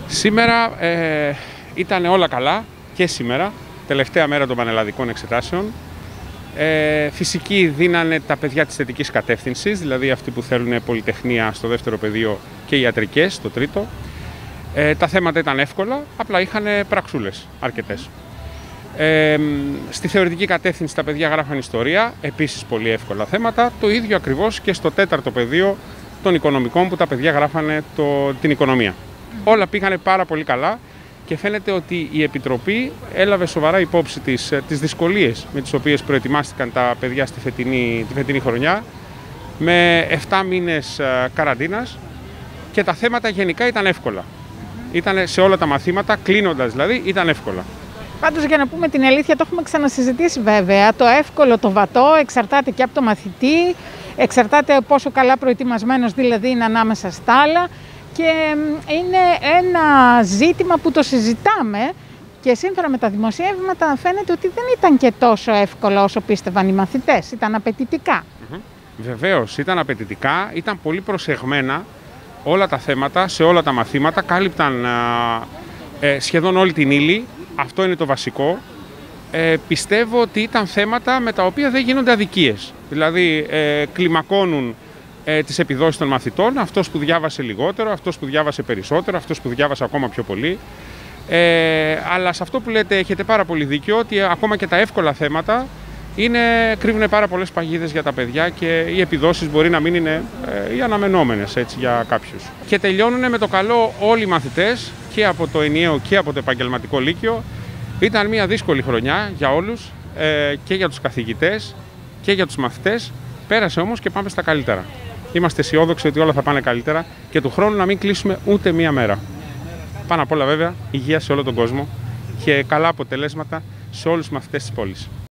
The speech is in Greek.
Σήμερα ήταν όλα καλά και σήμερα, τελευταία μέρα των πανελλαδικών εξετάσεων. Φυσική δίνανε τα παιδιά της θετικής κατεύθυνσης, δηλαδή αυτοί που θέλουν πολυτεχνία στο δεύτερο πεδίο και ιατρικές στο τρίτο. Τα θέματα ήταν εύκολα, απλά είχαν πραξούλες αρκετές. Στη θεωρητική κατεύθυνση τα παιδιά γράφαν ιστορία, επίσης πολύ εύκολα θέματα. Το ίδιο ακριβώς και στο τέταρτο πεδίο των οικονομικών που τα παιδιά γράφανε την οικονομία. Όλα πήγανε πάρα πολύ καλά και φαίνεται ότι η Επιτροπή έλαβε σοβαρά υπόψη τις δυσκολίες με τις οποίες προετοιμάστηκαν τα παιδιά τη φετινή χρονιά, με 7 μήνες καραντίνας, και τα θέματα γενικά ήταν εύκολα. Ήταν σε όλα τα μαθήματα, κλείνοντας δηλαδή, ήταν εύκολα. Πάντως, για να πούμε την αλήθεια, το έχουμε ξανασυζητήσει βέβαια. Το εύκολο, το βατό, εξαρτάται και από το μαθητή, εξαρτάται πόσο καλά προετοιμασμένος δηλαδή είναι ανάμεσα στα άλλα, και είναι ένα ζήτημα που το συζητάμε και σύμφωνα με τα δημοσιεύματα φαίνεται ότι δεν ήταν και τόσο εύκολο όσο πίστευαν οι μαθητές. Ήταν απαιτητικά. Βεβαίως, ήταν απαιτητικά, ήταν πολύ προσεγμένα όλα τα θέματα, σε όλα τα μαθήματα, κάλυπταν σχεδόν όλη την ύλη. Αυτό είναι το βασικό. Πιστεύω ότι ήταν θέματα με τα οποία δεν γίνονται αδικίες. Δηλαδή, κλιμακώνουν τις επιδόσεις των μαθητών, αυτός που διάβασε λιγότερο, αυτός που διάβασε περισσότερο, αυτός που διάβασε ακόμα πιο πολύ. Αλλά σε αυτό που λέτε έχετε πάρα πολύ δίκιο, ότι ακόμα και τα εύκολα θέματα κρύβουν πάρα πολλές παγίδες για τα παιδιά και οι επιδόσεις μπορεί να μην είναι οι αναμενόμενες έτσι, για κάποιους. Και τελειώνουν με το καλό όλοι οι μαθητές, και από το ενιαίο και από το επαγγελματικό λύκειο. Ήταν μια δύσκολη χρονιά για όλους, και για τους καθηγητές και για τους μαθητές. Πέρασε όμως και πάμε στα καλύτερα. Είμαστε αισιόδοξοι ότι όλα θα πάνε καλύτερα και του χρόνου να μην κλείσουμε ούτε μία μέρα. Πάνω απ' όλα βέβαια υγεία σε όλο τον κόσμο και καλά αποτελέσματα σε όλους τους μαθητές της πόλης.